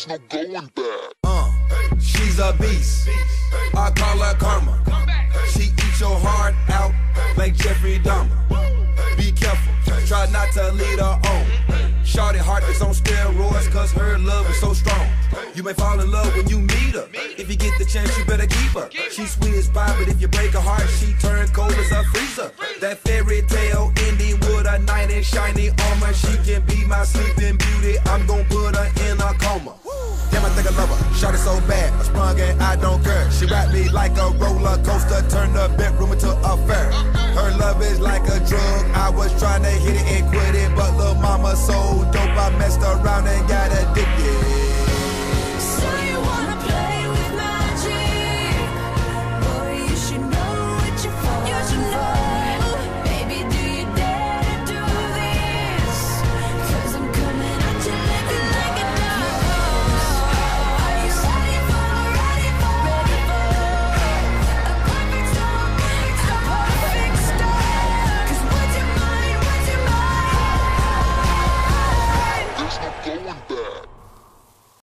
there's no going back. She's a beast. I call her karma. She eats your heart out like Jeffrey Dahmer. Be careful, try not to lead her on. Shorty heart is on steroids cause her love is so strong. You may fall in love when you meet her. If you get the chance, you better keep her. She's sweet as pie, but if you break her heart, she turn cold as a freezer. That fairy tale ending with a knight in shiny armor. She can be my sleeping beauty. I'm gon' put her in a coma. Damn, I think I love her. Shot it so bad, I sprung and I don't care. She wrapped me like a roller coaster, turned the bedroom into a fair. Her love is like a drug. I was trying to hit it and quit it, but lil' mama so dope, I messed around and got